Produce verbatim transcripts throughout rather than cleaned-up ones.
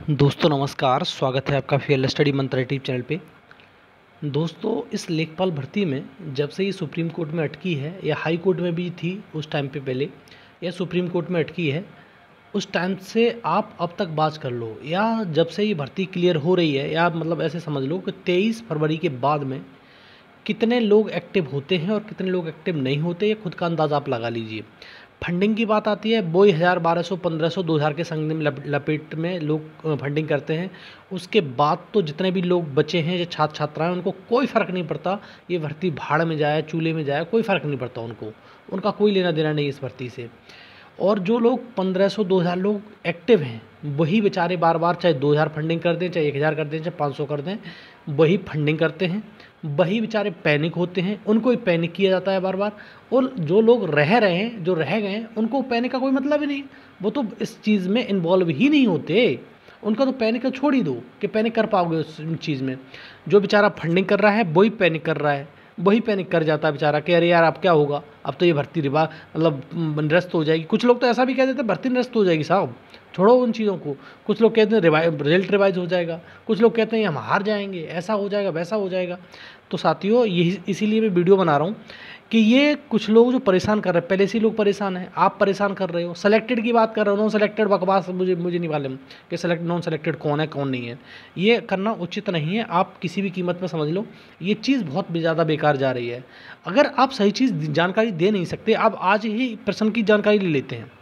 दोस्तों नमस्कार, स्वागत है आपका फीएल स्टडी मंत्र यूट्यूब चैनल पे। दोस्तों इस लेखपाल भर्ती में जब से ये सुप्रीम कोर्ट में अटकी है या हाई कोर्ट में भी थी उस टाइम पे पहले या सुप्रीम कोर्ट में अटकी है, उस टाइम से आप अब तक बात कर लो या जब से ये भर्ती क्लियर हो रही है, या मतलब ऐसे समझ लो कि तेईस फरवरी के बाद में कितने लोग एक्टिव होते हैं और कितने लोग एक्टिव नहीं होते, ये खुद का अंदाज़ा आप लगा लीजिए। फंडिंग की बात आती है, वो हज़ार, बारह सौ, पंद्रह सौ, दो हज़ार के संग में लप- लपेट में लोग फंडिंग करते हैं। उसके बाद तो जितने भी लोग बचे हैं, जो छात्र छात्राएं, उनको कोई फ़र्क नहीं पड़ता ये भर्ती भाड़ में जाए चूल्हे में जाए, कोई फ़र्क नहीं पड़ता उनको, उनका कोई लेना देना नहीं इस भर्ती से। और जो लोग पंद्रह सौ दो हज़ार लोग एक्टिव हैं, वही बेचारे बार बार चाहे दो हज़ार फंडिंग कर दें, चाहे एक हज़ार कर दें, चाहे पाँच सौ कर दें, वही फंडिंग करते हैं, वही बेचारे पैनिक होते हैं, उनको ही पैनिक किया जाता है बार बार। और जो लोग रह रहे हैं, जो रह गए हैं, उनको पैनिक का कोई मतलब ही नहीं, वो तो इस चीज़ में इन्वॉल्व ही नहीं होते। उनका तो पैनिक का छोड़ ही दो कि पैनिक कर पाओगे उस चीज़ में। जो बेचारा फंडिंग कर रहा है वही पैनिक कर रहा है, वही पैनिक कर जाता है बेचारा कि अरे यार अब क्या होगा, अब तो ये भर्ती रिवा मतलब निरस्त हो जाएगी। कुछ लोग तो ऐसा भी कह देते हैं भर्ती निरस्त हो जाएगी साहब, छोड़ो उन चीज़ों को। कुछ लोग कहते हैं रिवाइ रिजल्ट रिवाइज हो जाएगा, कुछ लोग कहते हैं हम हार जाएंगे, ऐसा हो जाएगा वैसा हो जाएगा। तो साथियों यही इसीलिए मैं वीडियो बना रहा हूँ कि ये कुछ लोग जो परेशान कर रहे हैं, पहले से ही लोग परेशान हैं, आप परेशान कर रहे हो। सेलेक्टेड की बात कर रहे हो, नॉन सेलेक्टेड बकवास मुझे मुझे नहीं मालूम कि सेलेक्ट नॉन सेलेक्टेड कौन है कौन नहीं है, ये करना उचित नहीं है। आप किसी भी कीमत में समझ लो ये चीज़ बहुत ज़्यादा बेकार जा रही है। अगर आप सही चीज़ जानकारी दे नहीं सकते, आप आज ही प्रश्न की जानकारी ले लेते हैं।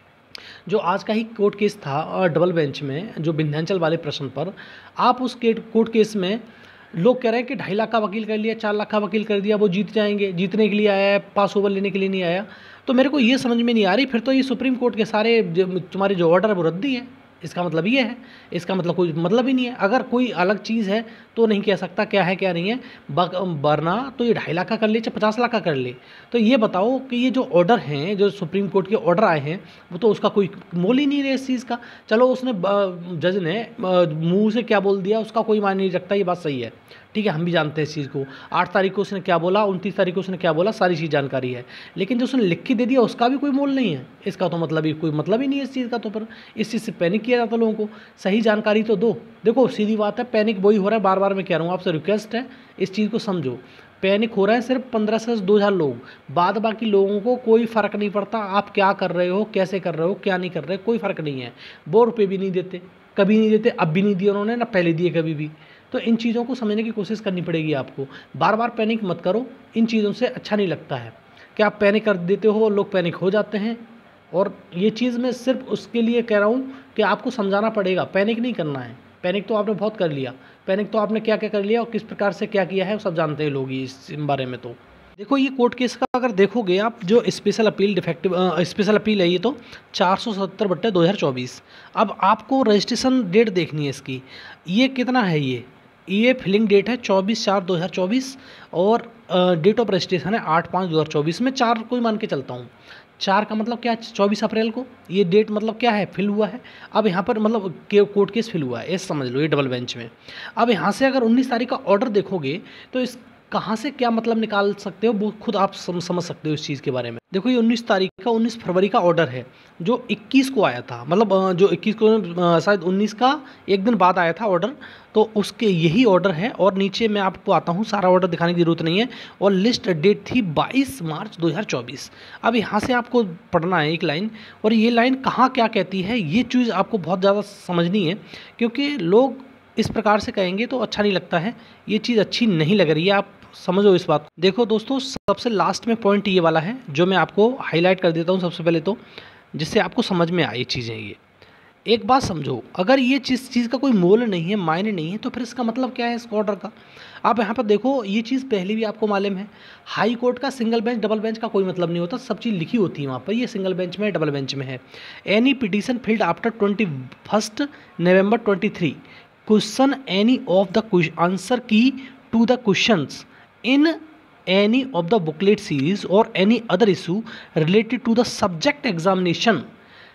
जो आज का ही कोर्ट केस था और डबल बेंच में, जो विंध्याचल वाले प्रश्न पर, आप उस कोर्ट केस में लोग कह रहे हैं कि ढाई लाख का वकील कर लिया, चार लाख का वकील कर दिया, वो जीत जाएंगे, जीतने के लिए आया है, पास ओवर लेने के लिए नहीं आया। तो मेरे को ये समझ में नहीं आ रही, फिर तो ये सुप्रीम कोर्ट के सारे जो तुम्हारे जो ऑर्डर है वो रद्दी है। इसका मतलब ये है, इसका मतलब कोई मतलब ही नहीं है। अगर कोई अलग चीज़ है तो नहीं कह सकता क्या है क्या नहीं है, वरना तो ये ढाई लाख का कर ले चाहे पचास लाख का कर ले। तो ये बताओ कि ये जो ऑर्डर हैं, जो सुप्रीम कोर्ट के ऑर्डर आए हैं, वो तो उसका कोई मोल ही नहीं है इस चीज़ का। चलो उसने जज ने मुंह से क्या बोल दिया उसका कोई मायने नहीं रखता, ये बात सही है, ठीक है, हम भी जानते हैं इस चीज़ को। आठ तारीख को उसने क्या बोला, उनतीस तारीख को उसने क्या बोला, सारी चीज़ जानकारी है। लेकिन जो उसने लिख के दे दिया उसका भी कोई मोल नहीं है, इसका तो मतलब ही कोई मतलब ही नहीं है इस चीज़ का। तो पर इस चीज़ से पैनिक किया जाता है लोगों को। सही जानकारी तो दो। देखो सीधी बात है, पैनिक वही हो रहा है, बार बार मैं कह रहा हूँ, आपसे रिक्वेस्ट है इस चीज़ को समझो। पैनिक हो रहा है सिर्फ पंद्रह से दो हज़ार लोग, बाद बाकी लोगों को कोई फ़र्क नहीं पड़ता आप क्या कर रहे हो, कैसे कर रहे हो, क्या नहीं कर रहे, कोई फ़र्क नहीं है। वो रुपये भी नहीं देते, कभी नहीं देते, अब भी नहीं दिए उन्होंने, ना पहले दिए कभी भी। तो इन चीज़ों को समझने की कोशिश करनी पड़ेगी आपको। बार बार पैनिक मत करो, इन चीज़ों से अच्छा नहीं लगता है कि आप पैनिक कर देते हो, लोग पैनिक हो जाते हैं। और ये चीज़ मैं सिर्फ उसके लिए कह रहा हूँ कि आपको समझाना पड़ेगा, पैनिक नहीं करना है। पैनिक तो आपने बहुत कर लिया, पैनिक तो आपने क्या क्या कर लिया और किस प्रकार से क्या किया है वो सब जानते हैं लोग इस बारे में। तो देखो ये कोर्ट केस का अगर देखोगे आप, जो special appeal defective special appeal है, ये तो चार सौ सत्तर बट्टे दो हज़ार चौबीस। अब आपको रजिस्ट्रेशन डेट देखनी है इसकी, ये कितना है, ये ये फिलिंग डेट है चौबीस चार दो हज़ार चौबीस और डेट ऑफ रजिस्ट्रेशन है आठ पाँच दो हज़ार चौबीस में। चार कोई मान के चलता हूँ, चार का मतलब क्या है, चौबीस अप्रैल को ये डेट मतलब क्या है, फिल हुआ है। अब यहाँ पर मतलब कोर्ट केस फिल हुआ है, ऐसे समझ लो, ये डबल बेंच में। अब यहाँ से अगर उन्नीस तारीख का ऑर्डर देखोगे तो इस कहाँ से क्या मतलब निकाल सकते हो, वो खुद आप सम, समझ सकते हो इस चीज़ के बारे में। देखो ये उन्नीस तारीख का, उन्नीस फरवरी का ऑर्डर है, जो इक्कीस को आया था, मतलब अ, जो इक्कीस को अ, शायद उन्नीस का एक दिन बाद आया था ऑर्डर, तो उसके यही ऑर्डर है। और नीचे मैं आपको आता हूँ, सारा ऑर्डर दिखाने की ज़रूरत नहीं है। और लिस्ट डेट थी बाईस मार्च दो हज़ार चौबीस। अब यहाँ से आपको पढ़ना है एक लाइन, और ये लाइन कहाँ क्या कहती है, ये चीज़ आपको बहुत ज़्यादा समझनी है, क्योंकि लोग इस प्रकार से कहेंगे तो अच्छा नहीं लगता है, ये चीज़ अच्छी नहीं लग रही है, आप समझो इस बात को। देखो दोस्तों, सबसे लास्ट में पॉइंट ये वाला है जो मैं आपको हाईलाइट कर देता हूँ सबसे पहले, तो जिससे आपको समझ में आए चीज़ें। ये एक बात समझो, अगर ये चीज़ चीज़ का कोई मोल नहीं है, मायने नहीं है, तो फिर इसका मतलब क्या है इस ऑर्डर का। आप यहाँ पर देखो, ये चीज़ पहले भी आपको मालूम है, हाई कोर्ट का सिंगल बेंच डबल बेंच का कोई मतलब नहीं होता, सब चीज़ लिखी होती है वहाँ पर। ये सिंगल बेंच में डबल बेंच में है। Any petition filed after twenty first November twenty three, question any of the answer key to the questions in any of the booklet series or any other issue related to the subject examination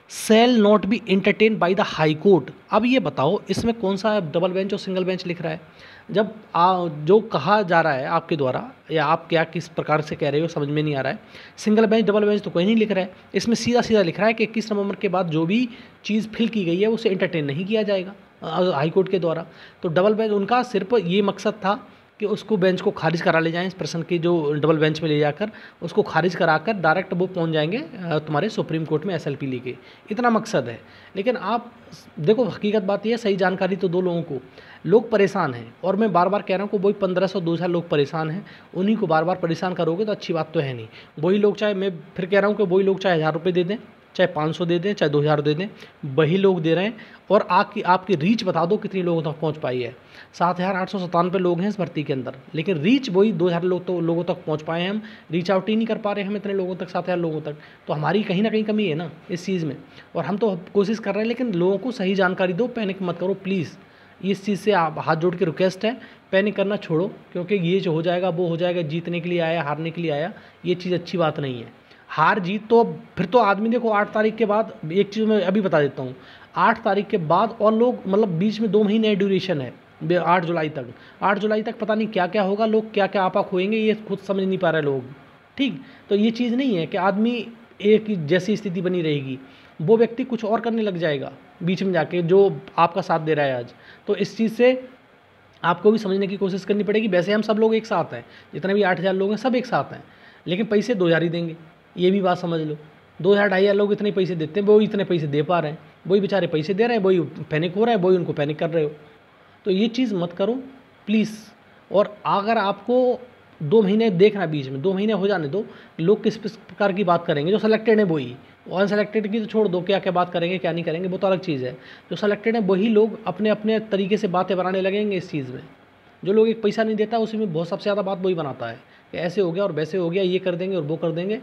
shall not be entertain by the high court. अब ये बताओ इसमें कौन सा double bench और single bench लिख रहा है? जब आ, जो कहा जा रहा है आपके द्वारा, या आप क्या किस प्रकार से कह रहे हो समझ में नहीं आ रहा है। सिंगल बेंच डबल बेंच तो कोई नहीं लिख रहा है, इसमें सीधा सीधा लिख रहा है कि इक्कीस नवंबर के बाद जो भी चीज़ फिल की गई है उसे एंटरटेन नहीं किया जाएगा हाई कोर्ट के द्वारा। तो डबल बेंच उनका सिर्फ ये मकसद था कि उसको बेंच को खारिज करा ले जाएं, इस पर्सन की जो डबल बेंच में ले जाकर उसको खारिज कराकर डायरेक्ट वो पहुंच जाएंगे तुम्हारे सुप्रीम कोर्ट में एसएलपी लेके, इतना मकसद है। लेकिन आप देखो हकीकत बात यह है, सही जानकारी तो दो लोगों को, लोग परेशान हैं और मैं बार बार कह रहा हूँ कि वही पंद्रह सौ दो हज़ार लोग परेशान हैं, उन्हीं को बार बार परेशान करोगे तो अच्छी बात तो है नहीं। वही लोग चाहे, मैं फिर कह रहा हूँ कि वही लोग चाहे हज़ार रुपये दे दें, चाहे पाँच सौ दे दें, चाहे दो हज़ार दे दें, वही लोग दे रहे हैं। और आपकी आपकी रीच बता दो कितनी लोगों तक पहुंच पाई है। सात हज़ार आठ सौ सतानवे लोग हैं इस भर्ती के अंदर, लेकिन रीच वही दो हज़ार लोग तो लोगों तक पहुंच पाए हैं, हम रीच आउट ही नहीं कर पा रहे हैं हम इतने लोगों तक, सात हज़ार लोगों तक। तो हमारी कहीं ना कहीं कमी है ना इस चीज़ में, और हम तो कोशिश कर रहे हैं, लेकिन लोगों को सही जानकारी दो, पैनिक मत करो प्लीज़। इस चीज़ से आप हाथ जोड़ के रिक्वेस्ट है, पैनिक करना छोड़ो, क्योंकि ये जो हो जाएगा वो हो जाएगा, जीतने के लिए आया हारने के लिए आया, ये चीज़ अच्छी बात नहीं है। हार जीत तो फिर तो आदमी देखो आठ तारीख के बाद, एक चीज़ मैं अभी बता देता हूँ, आठ तारीख के बाद और लोग मतलब बीच में दो महीने ड्यूरेशन है, आठ जुलाई तक, आठ जुलाई तक पता नहीं क्या क्या होगा, लोग क्या क्या आपा खोएंगे ये खुद समझ नहीं पा रहे लोग। ठीक, तो ये चीज़ नहीं है कि आदमी एक जैसी स्थिति बनी रहेगी, वो व्यक्ति कुछ और करने लग जाएगा बीच में जाके जो आपका साथ दे रहा है आज। तो इस चीज़ से आपको भी समझने की कोशिश करनी पड़ेगी। वैसे हम सब लोग एक साथ हैं, जितने भी आठ हज़ार लोग हैं सब एक साथ हैं, लेकिन पैसे दो हज़ार ही देंगे, ये भी बात समझ लो। दो हज़ार ढाई हज़ार लोग इतने पैसे देते हैं, वो इतने पैसे दे पा रहे हैं, वही बेचारे पैसे दे रहे हैं, वही पैनिक हो रहे हैं, वही उनको पैनिक कर रहे हो। तो ये चीज़ मत करो प्लीज़। और अगर आपको दो महीने देखना, बीच में दो महीने हो जाने दो, लोग किस प्रकार की बात करेंगे, जो सेलेक्टेड है वही, अनसेलेक्टेड की तो छोड़ दो, क्या क्या बात करेंगे क्या नहीं करेंगे वो तो अलग चीज़ है। जो सेलेक्टेड है वही लोग अपने अपने तरीके से बातें बनाने लगेंगे इस चीज़ में। जो लोग एक पैसा नहीं देता उसी में बहुत सबसे ज़्यादा बात वही बनाता है कि ऐसे हो गया और वैसे हो गया, ये कर देंगे और वो कर देंगे।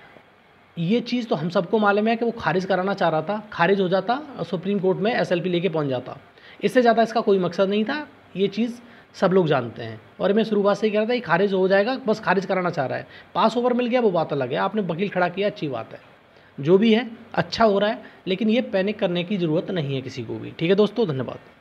ये चीज़ तो हम सबको मालूम है कि वो खारिज कराना चाह रहा था, खारिज हो जाता और सुप्रीम कोर्ट में एसएलपी लेके पहुंच जाता, इससे ज़्यादा इसका कोई मकसद नहीं था। ये चीज़ सब लोग जानते हैं, और मैं शुरुआत से ही कह रहा था कि खारिज हो जाएगा, बस खारिज कराना चाह रहा है। पास ओवर मिल गया वो बात अलग है, आपने वकील खड़ा किया अच्छी बात है, जो भी है अच्छा हो रहा है, लेकिन ये पैनिक करने की ज़रूरत नहीं है किसी को भी। ठीक है दोस्तों, धन्यवाद।